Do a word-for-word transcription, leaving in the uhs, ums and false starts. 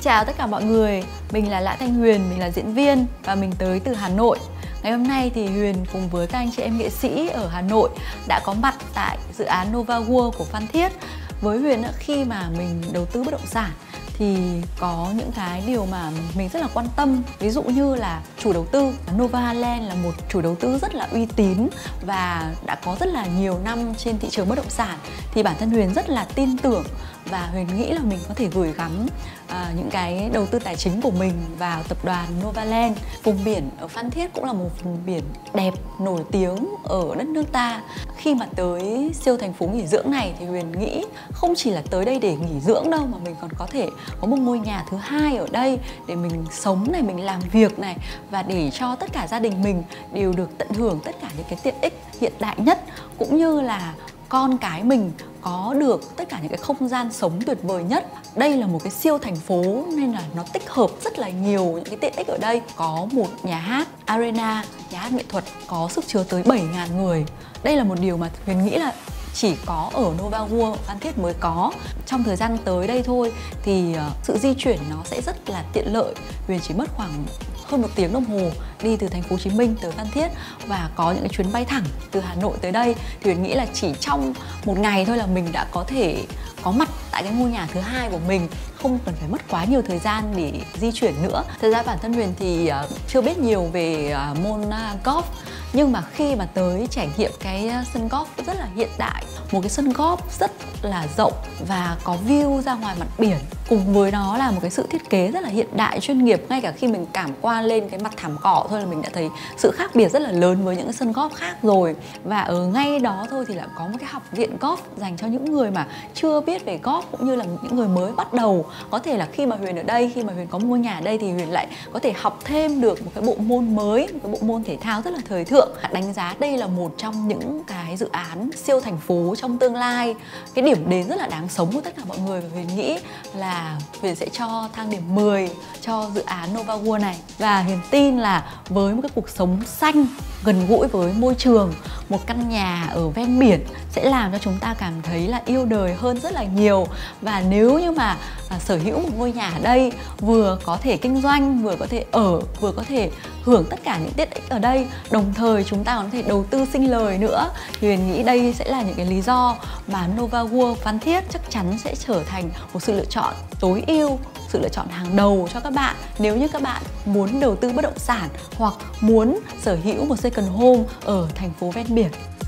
chào tất cả mọi người, mình là Lã Thanh Huyền, mình là diễn viên và mình tới từ Hà Nội. Ngày hôm nay thì Huyền cùng với các anh chị em nghệ sĩ ở Hà Nội đã có mặt tại dự án Nova World của Phan Thiết. Với Huyền, khi mà mình đầu tư bất động sản thì có những cái điều mà mình rất là quan tâm. Ví dụ như là chủ đầu tư. Nova Land là một chủ đầu tư rất là uy tín và đã có rất là nhiều năm trên thị trường bất động sản. Thì bản thân Huyền rất là tin tưởng và Huyền nghĩ là mình có thể gửi gắm à, những cái đầu tư tài chính của mình vào tập đoàn Nova Land. Vùng biển ở Phan Thiết cũng là một vùng biển đẹp, nổi tiếng ở đất nước ta. Khi mà tới siêu thành phố nghỉ dưỡng này thì Huyền nghĩ không chỉ là tới đây để nghỉ dưỡng đâu, mà mình còn có thể có một ngôi nhà thứ hai ở đây để mình sống này, mình làm việc này, và để cho tất cả gia đình mình đều được tận hưởng tất cả những cái tiện ích hiện đại nhất, cũng như là con cái mình có được tất cả những cái không gian sống tuyệt vời nhất. Đây là một cái siêu thành phố nên là nó tích hợp rất là nhiều những cái tiện ích ở đây. Có một nhà hát arena, nhà hát nghệ thuật có sức chứa tới bảy nghìn người. Đây là một điều mà Huyền nghĩ là chỉ có ở Nova World Phan Thiết mới có. Trong thời gian tới đây thôi thì sự di chuyển nó sẽ rất là tiện lợi. Huyền chỉ mất khoảng hơn một tiếng đồng hồ đi từ thành phố Hồ Chí Minh tới Phan Thiết, và có những cái chuyến bay thẳng từ Hà Nội tới đây. Thì Huyền nghĩ là chỉ trong một ngày thôi là mình đã có thể có mặt tại cái ngôi nhà thứ hai của mình, không cần phải mất quá nhiều thời gian để di chuyển nữa. Thật ra bản thân Huyền thì chưa biết nhiều về môn golf, nhưng mà khi mà tới trải nghiệm cái sân golf rất là hiện đại, một cái sân golf rất là rộng và có view ra ngoài mặt biển, cùng với đó là một cái sự thiết kế rất là hiện đại, chuyên nghiệp. Ngay cả khi mình cảm quan lên cái mặt thảm cỏ thôi là mình đã thấy sự khác biệt rất là lớn với những cái sân golf khác rồi. Và ở ngay đó thôi thì lại có một cái học viện golf dành cho những người mà chưa biết về golf, cũng như là những người mới bắt đầu. Có thể là khi mà Huyền ở đây, khi mà Huyền có một ngôi nhà ở đây thì Huyền lại có thể học thêm được một cái bộ môn mới, một cái bộ môn thể thao rất là thời thượng. Đánh giá đây là một trong những cái dự án siêu thành phố trong tương lai, cái điểm đến rất là đáng sống của tất cả mọi người. Và Huyền nghĩ là Huyền sẽ cho thang điểm mười cho dự án Nova World này. Và Huyền tin là với một cái cuộc sống xanh, gần gũi với môi trường, một căn nhà ở ven biển sẽ làm cho chúng ta cảm thấy là yêu đời hơn rất là nhiều. Và nếu như mà à, sở hữu một ngôi nhà ở đây, vừa có thể kinh doanh, vừa có thể ở, vừa có thể hưởng tất cả những tiện ích ở đây, đồng thời chúng ta còn có thể đầu tư sinh lời nữa, thì Huyền nghĩ đây sẽ là những cái lý do mà Nova World Phan Thiết chắc chắn sẽ trở thành một sự lựa chọn tối ưu, sự lựa chọn hàng đầu cho các bạn nếu như các bạn muốn đầu tư bất động sản hoặc muốn sở hữu một second home ở thành phố ven biển.